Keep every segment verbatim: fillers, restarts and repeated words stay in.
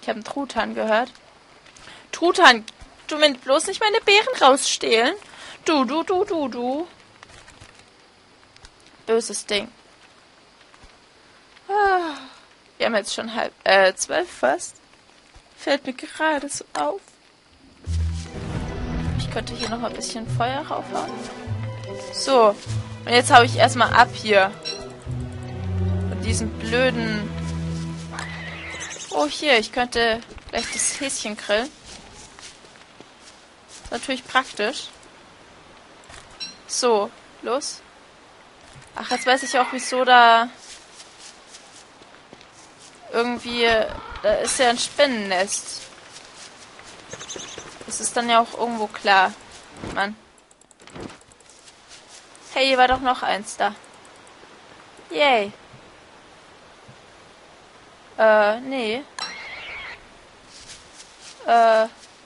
Ich habe einen Truthahn gehört. Truthahn, du willst bloß nicht meine Beeren rausstehlen. Du, du, du, du, du. Böses Ding. Ah, wir haben jetzt schon halb, äh, zwölf fast. Fällt mir gerade so auf. Ich könnte hier noch mal ein bisschen Feuer raufhauen. So. Und jetzt hau ich erstmal ab hier. Von diesem blöden... Oh, hier. Ich könnte gleich das Häschen grillen. Ist natürlich praktisch. So. Los. Ach, jetzt weiß ich auch, wieso da... Irgendwie... Da ist ja ein Spinnennest. Das ist dann ja auch irgendwo klar. Mann. Hey, hier war doch noch eins da. Yay. Äh, nee. Äh.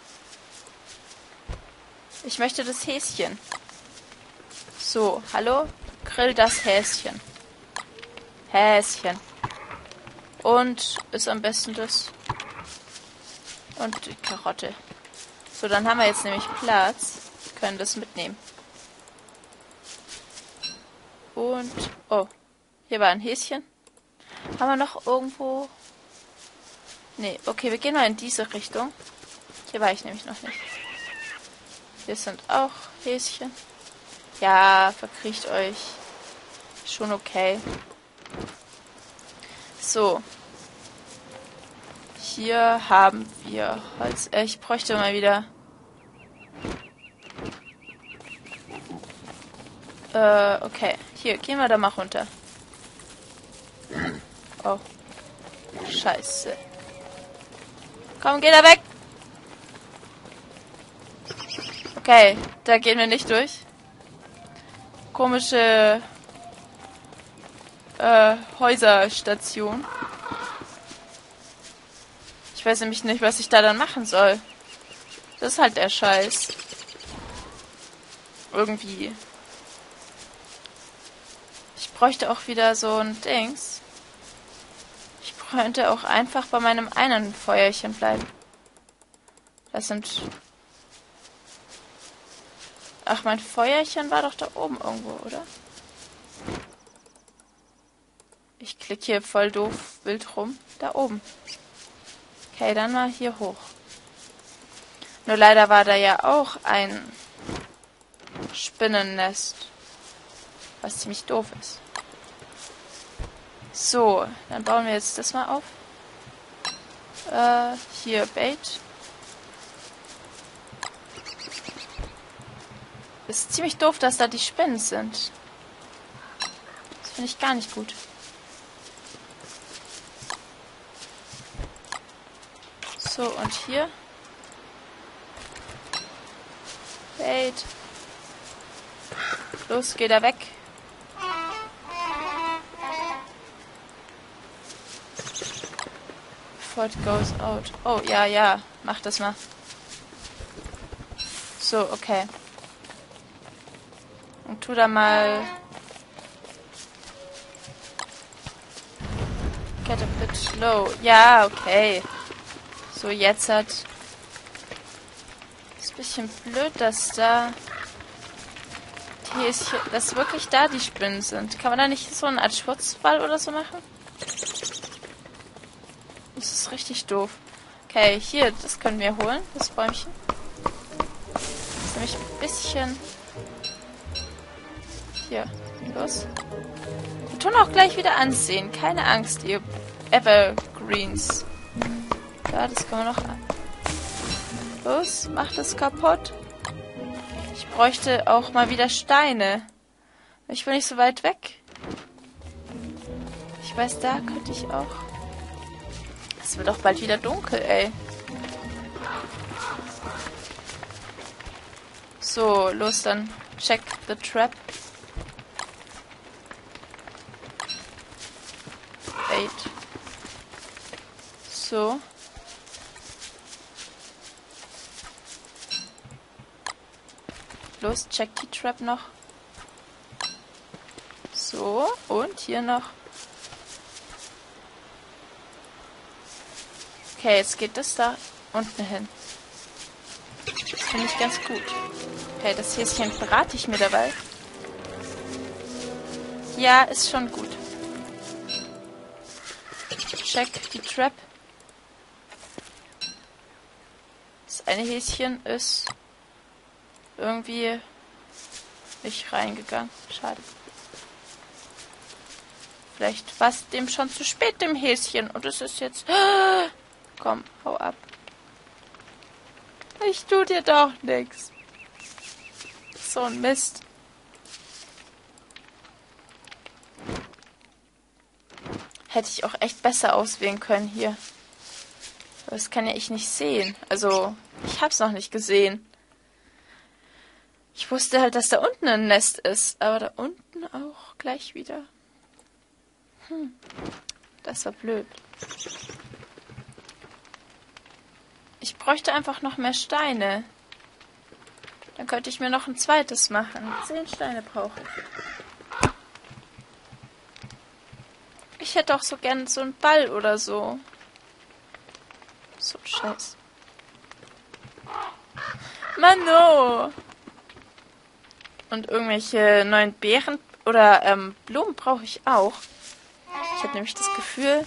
Ich möchte das Häschen. So, hallo? Grill das Häschen. Häschen. Und ist am besten das. Und die Karotte. So, dann haben wir jetzt nämlich Platz. Können das mitnehmen. Und, oh, hier war ein Häschen. Haben wir noch irgendwo... Nee, okay, wir gehen mal in diese Richtung. Hier war ich nämlich noch nicht. Hier sind auch Häschen. Ja, verkriecht euch. Schon okay. So. Hier haben wir Holz. Äh, ich bräuchte mal wieder... Äh, okay. Hier, gehen wir da mal runter. Oh. Scheiße. Komm, geh da weg! Okay, da gehen wir nicht durch. Komische... Äh, Häuserstation. Ich weiß nämlich nicht, was ich da dann machen soll. Das ist halt der Scheiß. Irgendwie. Ich bräuchte auch wieder so ein Dings. Ich könnte auch einfach bei meinem einen Feuerchen bleiben. Das sind... Ach, mein Feuerchen war doch da oben irgendwo, oder? Ich klicke hier voll doof wild rum. Da oben. Okay, dann mal hier hoch. Nur leider war da ja auch ein Spinnennest. Was ziemlich doof ist. So, dann bauen wir jetzt das mal auf. Äh, hier Bait. Ist ziemlich doof, dass da die Spinnen sind. Das finde ich gar nicht gut. So, und hier. Bait. Los, geh da weg. Before it goes out. Oh, ja, ja. Mach das mal. So, okay. Und tu da mal... Get a bit slow. Ja, okay. So, jetzt hat... Ist ein bisschen blöd, dass da... Hier ist hier, dass wirklich da die Spinnen sind. Kann man da nicht so eine Art Schutzwall oder so machen? Das ist richtig doof. Okay, hier, das können wir holen, das Bäumchen. Das ist nämlich ein bisschen... Hier, los. Wir tun auch gleich wieder ansehen. Keine Angst, ihr Evergreens. Ja, das können wir noch... Los, mach das kaputt. Ich bräuchte auch mal wieder Steine. Ich bin nicht so weit weg. Ich weiß, da könnte ich auch... Es wird auch bald wieder dunkel, ey. So, los dann. Check the trap. Bait. So. Los, check die Trap noch. So, und hier noch. Okay, jetzt geht das da unten hin. Das finde ich ganz gut. Okay, das Häschen verrate ich mir dabei. Ja, ist schon gut. Check die Trap. Das eine Häschen ist irgendwie nicht reingegangen. Schade. Vielleicht war es dem schon zu spät, dem Häschen. Und es ist jetzt... Komm, hau ab. Ich tu dir doch nichts. So ein Mist. Hätte ich auch echt besser auswählen können hier. Aber das kann ja ich nicht sehen. Also, ich hab's noch nicht gesehen. Ich wusste halt, dass da unten ein Nest ist. Aber da unten auch gleich wieder. Hm. Das war blöd. Ich bräuchte einfach noch mehr Steine. Dann könnte ich mir noch ein zweites machen. Zehn Steine brauche ich. Ich hätte auch so gern so einen Ball oder so. So ein Scheiß. Mano! Und irgendwelche neuen Beeren oder ähm, Blumen brauche ich auch. Ich habe nämlich das Gefühl,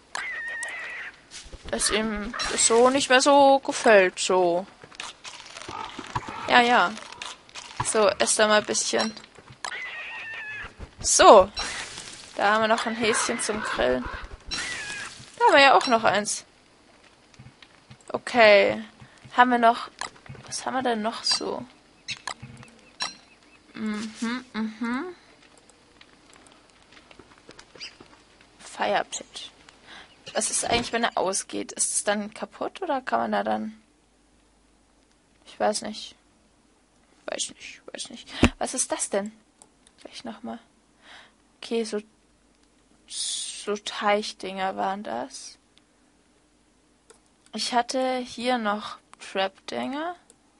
dass ihm das so nicht mehr so gefällt, so. Ja, ja. So, esst da mal ein bisschen. So. Da haben wir noch ein Häschen zum Grillen. Da haben wir ja auch noch eins. Okay. Haben wir noch... Was haben wir denn noch so? Mhm, mhm. Firepit. Was ist eigentlich, wenn er ausgeht? Ist es dann kaputt oder kann man da dann... Ich weiß nicht. Weiß nicht, weiß nicht. Was ist das denn? Vielleicht nochmal. Okay, so... So Teichdinger waren das. Ich hatte hier noch Trap-Dinger.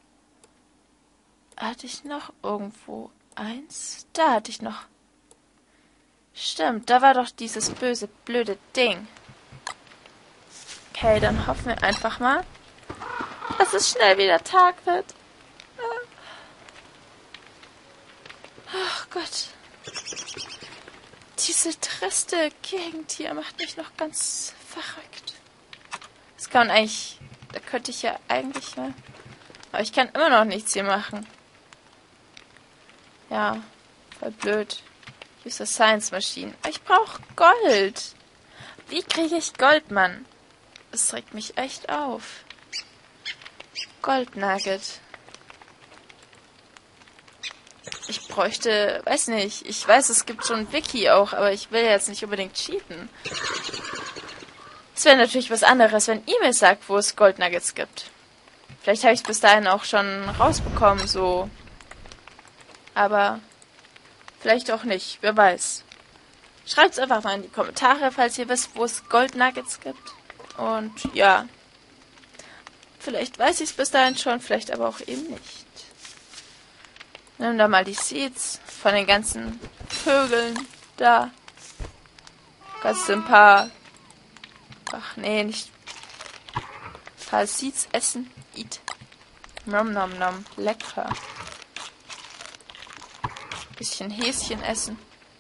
Hatte ich noch irgendwo eins? Da hatte ich noch. Stimmt, da war doch dieses böse, blöde Ding. Okay, dann hoffen wir einfach mal, dass es schnell wieder Tag wird. Ach Gott. Diese triste Gegend hier macht mich noch ganz verrückt. Das kann man eigentlich... Da könnte ich ja eigentlich mal... Aber ich kann immer noch nichts hier machen. Ja, voll blöd. Use a Science Machine. Ich brauche Gold. Wie kriege ich Gold, Mann? Das regt mich echt auf. Goldnugget. Ich bräuchte, weiß nicht, ich weiß, es gibt schon ein Wiki auch, aber ich will jetzt nicht unbedingt cheaten. Es wäre natürlich was anderes, wenn E-Mail sagt, wo es Goldnuggets gibt. Vielleicht habe ich es bis dahin auch schon rausbekommen, so. Aber vielleicht auch nicht, wer weiß. Schreibt es einfach mal in die Kommentare, falls ihr wisst, wo es Goldnuggets gibt. Und ja, vielleicht weiß ich es bis dahin schon, vielleicht aber auch eben nicht. Nimm da mal die Seeds von den ganzen Vögeln da. Kannst du ein paar... Ach nee, nicht... Ein paar Seeds essen. Eat. Nom nom nom. Lecker. Bisschen Häschen essen.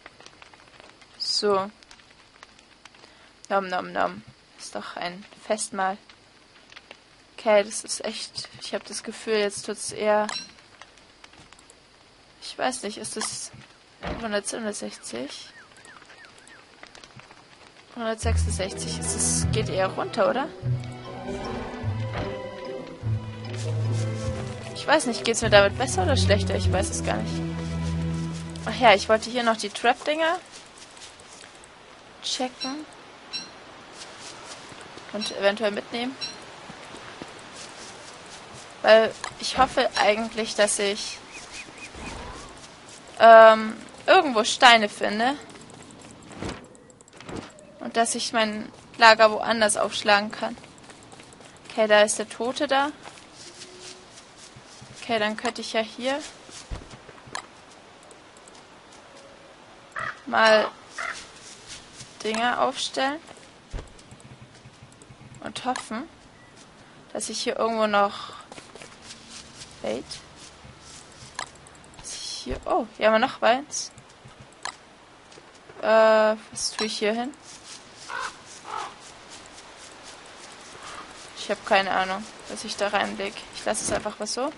So. Nom nom nom. Ist doch ein Festmahl. Okay, das ist echt... Ich habe das Gefühl, jetzt tut's eher... Ich weiß nicht, ist das hundertsechzig? hundertsechsundsechzig. Ist es geht eher runter, oder? Ich weiß nicht, geht's mir damit besser oder schlechter? Ich weiß es gar nicht. Ach ja, ich wollte hier noch die Trap-Dinger checken. Und eventuell mitnehmen. Weil ich hoffe eigentlich, dass ich ähm, irgendwo Steine finde. Und dass ich mein Lager woanders aufschlagen kann. Okay, da ist der Tote da. Okay, dann könnte ich ja hier mal Dinger aufstellen. Und und hoffen, dass ich hier irgendwo noch... Wait. Dass ich hier... Oh, hier haben wir noch eins. Äh, was tue ich hier hin? Ich habe keine Ahnung, was ich da reinlege. Ich lasse es einfach was so.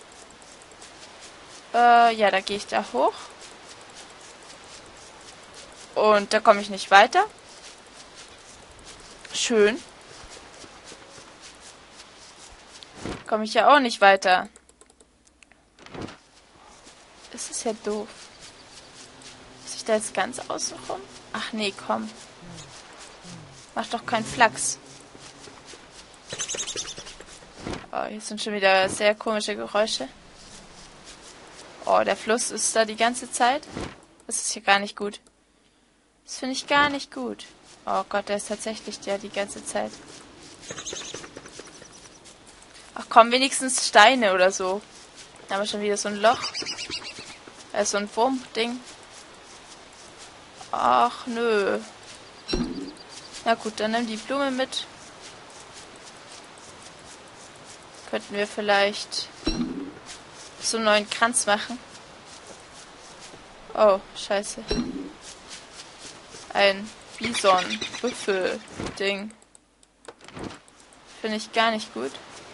Äh, ja, da gehe ich da hoch. Und da komme ich nicht weiter. Schön. Komme ich ja auch nicht weiter. Das ist ja doof. Muss ich da jetzt ganz außen rum? Ach nee, komm. Mach doch keinen Flachs. Oh, hier sind schon wieder sehr komische Geräusche. Oh, der Fluss ist da die ganze Zeit. Das ist hier gar nicht gut. Das finde ich gar nicht gut. Oh Gott, der ist tatsächlich ja die ganze Zeit. Ach komm, wenigstens Steine oder so. Da haben wir schon wieder so ein Loch. Da ist so ein Wurmding. Ach nö. Na gut, dann nimm die Blume mit. Könnten wir vielleicht so einen neuen Kranz machen. Oh, scheiße. Ein Bison-Büffel-Ding. Finde ich gar nicht gut.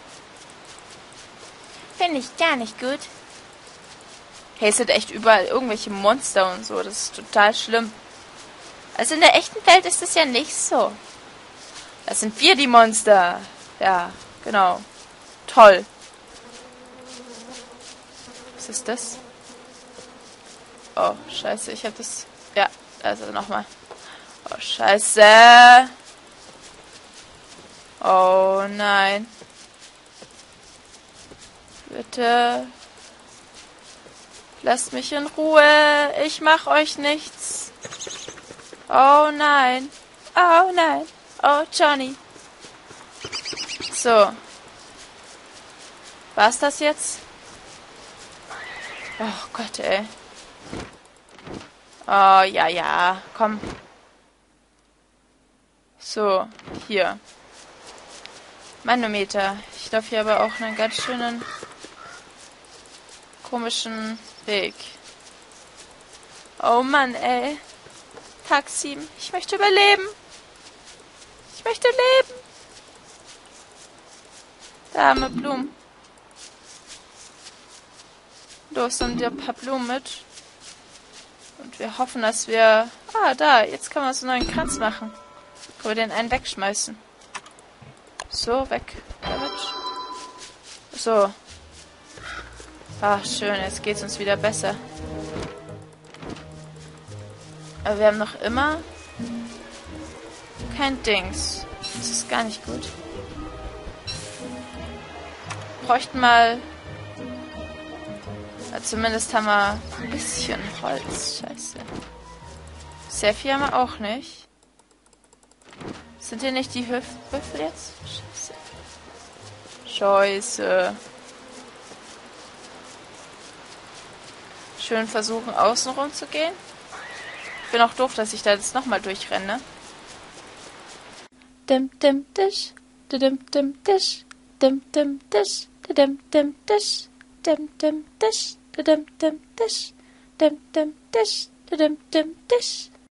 Finde ich gar nicht gut. Hey, es sind echt überall irgendwelche Monster und so. Das ist total schlimm. Also in der echten Welt ist es ja nicht so. Das sind wir die Monster. Ja, genau. Toll. Was ist das? Oh, scheiße, ich hab das... Ja, also nochmal. Oh, scheiße. Oh, nein. Bitte. Lasst mich in Ruhe. Ich mach euch nichts. Oh, nein. Oh, nein. Oh, Johnny. So. War's das jetzt? Oh Gott, ey. Oh, ja, ja. Komm. So, hier. Manometer. Ich laufe hier aber auch einen ganz schönen komischen Weg. Oh Mann, ey. Tag sieben. Ich möchte überleben. Ich möchte leben. Da haben wir Blumen. Los, nimm dir ein paar Blumen mit. Und wir hoffen, dass wir... Ah, da. Jetzt können wir so einen neuen Kranz machen. Können wir den einen wegschmeißen. So, weg damit. So. Ah, schön. Jetzt geht's uns wieder besser. Aber wir haben noch immer kein Dings. Das ist gar nicht gut. Wir bräuchten mal... Ja, zumindest haben wir ein bisschen Holz. Scheiße. Sehr viel haben wir auch nicht. Sind hier nicht die Würfel jetzt? Scheiße. Scheiße. Schön versuchen, außen rum zu gehen. Ich bin auch doof, dass ich da jetzt nochmal durchrenne. Dim dim dish, dim dim dish, dim dim dish, dim dim dish, dim dim dish, dim dim dish, dim dim dish, dim dim dish.